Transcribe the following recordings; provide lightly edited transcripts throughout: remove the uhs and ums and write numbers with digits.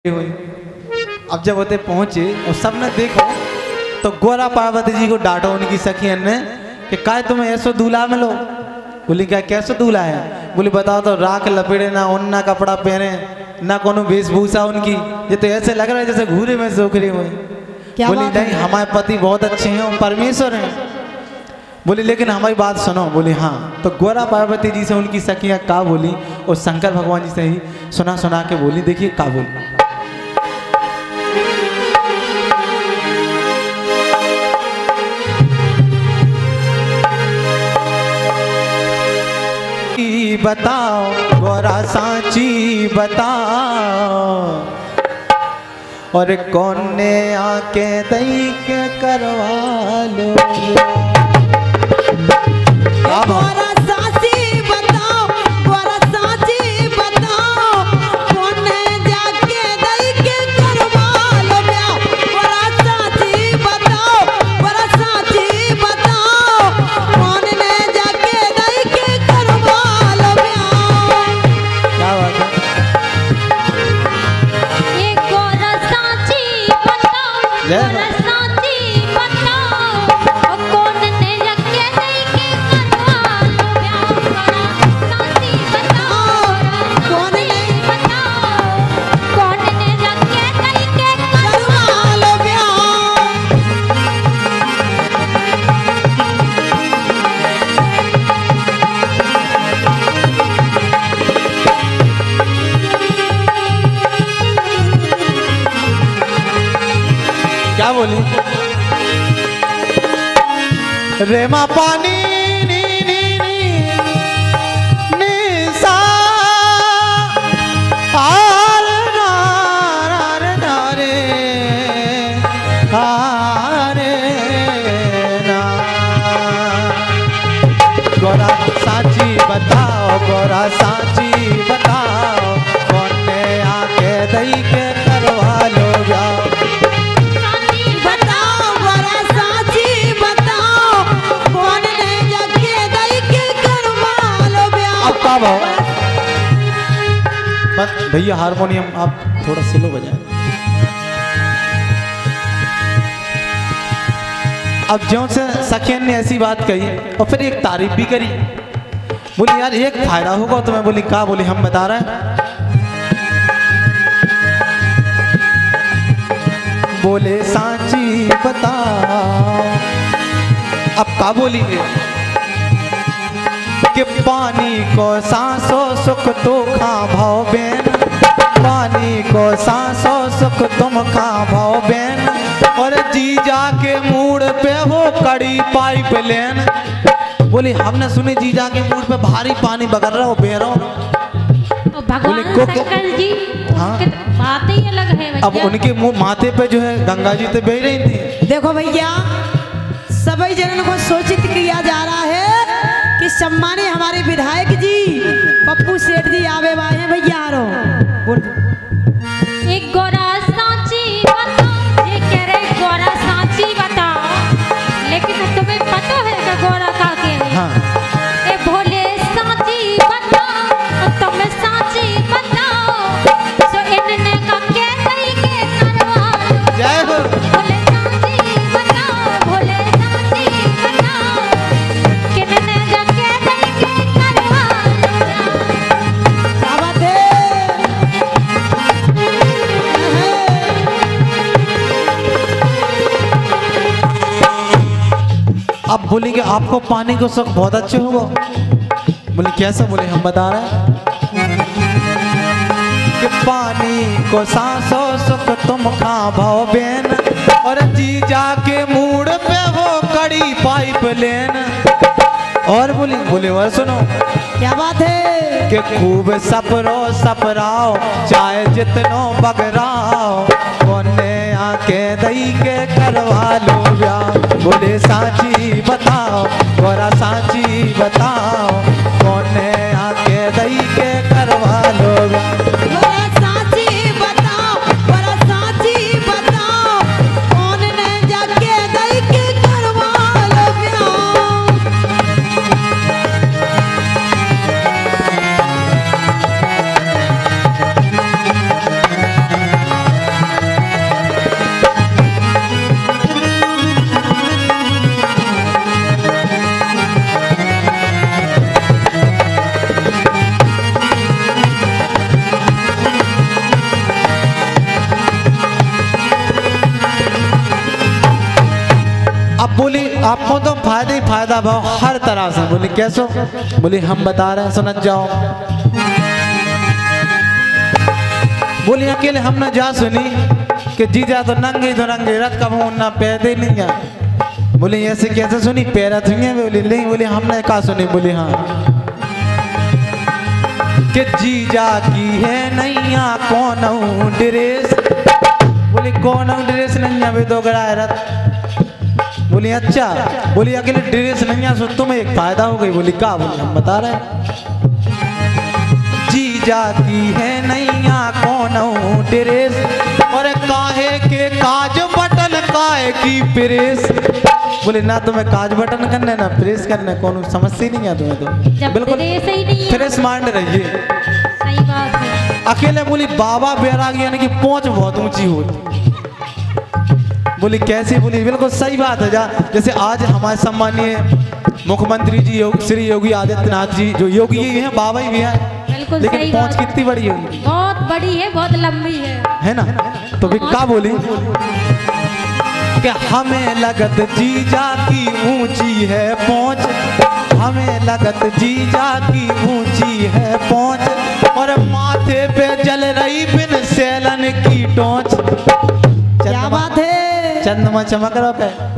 हुई। अब जब होते पहुंचे और सबने देखो तो गोरा पार्वती जी को डांटो उनकी सखियन ने कि काय तुम्हें ऐसो दूल्हा मिलो। बोली क्या कैसो दूल्हा है? बोली बताओ तो राख लपेड़े ना उन्ना कपड़ा पहने ना कोनो वेशभूषा उनकी, ये तो ऐसे लग रहा है जैसे घूरे में सोखरी हुए। बोली नहीं हमारे पति बहुत अच्छे हैं और परमेश्वर हैं। बोली लेकिन हमारी बात सुनो। बोली हाँ। तो गोरा पार्वती जी से उनकी सखियाँ का बोली और शंकर भगवान जी से ही सुना सुना के बोली। देखिए का बोली। बताओ गोरा सांची बताओ और कौन ने आके दई के करवा लो। गोरा सांची बताओ, गोरा सांची बताओ, कौन ने जाके दई के करवा लो ब्याह। गोरा सांची बताओ, गोरा सांची बताओ, कौन ने जाके दई के करवा लो ब्याह। क्या बात है? ये गोरा सांची बताओ, गोरा सांची बताओ, और कौन ने जाके दई के करवा लो ब्याह। गोरा सांची बताओ, कौन ने बताओ, कौन ने जाके दई के करवा लो ब्याह। क्या बोली? रेमा पानी नी नी नी नी सा आर नार नारे आरे ना। गोरा सांची बताओ, गोरा सांची बताओ, कौन ने आके दई के करवा लो ब्याह। बताओ गोरा सांची बताओ, कौन ने जाके दई के करवा लो ब्याह। अब का भाव? बस भैया हारमोनियम आप थोड़ा स्लो बजाएं। अब ज्यों से सखियन ने ऐसी बात कही और फिर एक तारीफ भी करी। बोली यार एक फायदा होगा तुम्हें। बोली का? बोली हम बता रहे हैं। बोले सांची बताओ। अब का बोली कि पानी को सांसों सुख तो खा भाव बेन, पानी को सांसों सुख तुम खा भाव बेन, और जीजा के मूड पे हो कड़ी पाइप लेन। बोली हमने सुनी जीजा के मूड पे भारी पानी बगर रहा हो बह रहा हो। भगवान शंकर जी हाँ। उनके तो बात ही अलग है भैया। अब उनके मुंह माथे पे जो है गंगा जी तो बह रही थी। देखो भैया सभी जनों को सूचित किया जा रहा है कि सम्मानित हमारे विधायक जी पप्पू सेठ जी आवे वाले हैं भैया। एक गोरा सांची बताओ, ये कह रहे गोरा सांची बताओ, लेकिन तुम्हें पता है कि गोरा का के है? हाँ। ए भोले सांची बताओ, तुम्हें सांची बताओ, सो इनने का के दई के करवा लो। जय हो। भोले सांची बताओ, भोले सांची बताओ, किनने जाके दई के करवा लो। क्या बात है? अब बोली कि आपको पानी को सुख बहुत अच्छे होगा। बोले कैसे? बोले हम बता रहे हैं कि पानी को सांसों सुख तुम खा भाव बेन, और जीजा के मूड पे वो कड़ी पाइप लेन। और बोले और सुनो क्या बात है? कि खूब सपरो सपराओ चाहे जितनो बगराओ, कोने आके दई के करवा लो ब्याह। बोले सांची बताओ, गोरा सांची बताओ, कोने आके दई के करवा लो ब्याह। गोरा सांची बताओ, गोरा सांची बताओ, कौन ने जाके दई के करवा लो ब्याह। अब बोली आपको तो फायदा ही फायदा भाव हर तरह से। बोली कैसो? बोली हम बता रहे हैं सुनत जाओ। बोली अकेले हमने जा सुनी कि जीजा तो नंगे रथ का मुंह ना पैदे नहीं है। बोली ऐसे कैसे सुनी? पैरा धुएं? बोली नहीं। बोली हमने कहा सुनी? बोली हाँ कि जीजा की है नैया कौन ड्रेस। बोली कौन ड्रेस नहीं है? वे तो गड़ा है रथ। बोली अच्छा। बोली अकेले ड्रेस नहीं है सो तुम्हें एक फायदा हो गई। बोली का? बोली हम बता रहे हैं जीजा की है नैया कौन ड्रेस और काहे के काज बटन काहे की प्रेस। बोले ना तुम्हें काज बटन करने ना प्रेस करने कौन समझती नहीं है तुम्हें तो बिल्कुल फ्रेश माइंड रहिए। सही बात है। अकेले बोली बाबा बैरागी यानी कि पहुंच बहुत ऊंची होती। बोली कैसी? बोली बिल्कुल सही बात है। जैसे आज हमारे सम्मानीय मुख्यमंत्री जी श्री योगी आदित्यनाथ जी जो योगी ही हैं बाबा ही भी हैं लेकिन पहुंच कितनी बड़ी होगी? बहुत बड़ी है, बहुत लंबी है ना? तो भी क्या बोली कि हमें लगत जीजा की ऊंची है पहुंच। हमें लगत जीजा की ऊंची है पहुंच और माथे पे जल रही बिन सैलन की टोंच। क्या बात है? चंद्रमा चमक रहा है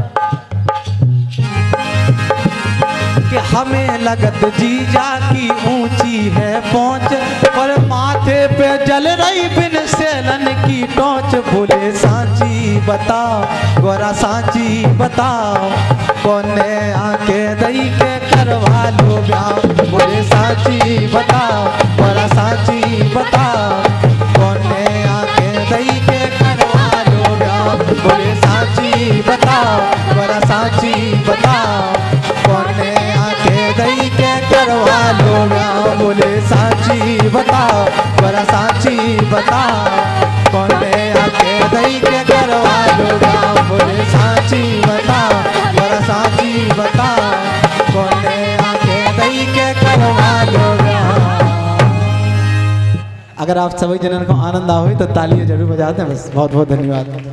कि हमें लगत जीजा की ऊंची है पहुंच और माथे पे जल रही बिन सैलन की टोंच। बोले सांची बताओ गोरा सांची बताओ कौने आके दई के करवा लो ब्याह। बोले सांची बताओ गोरा सांची बताओ कौने आके दई के करवा लो ब्याह। बोले सांची बताओ गोरा सांची बताओ कौने दई के करवा लो ब्याह। बोले सांची बताओ बड़ा सांची बताओ कौने आके दई के करवा लो ब्याह। बोले सांची बताओ बड़ा सांची बताओ कौने आके दई के करवा लो ब्याह। अगर आप सभी जनन को आनंद आओ तो तालियां जरूर बजाते हैं। बस बहुत बहुत धन्यवाद।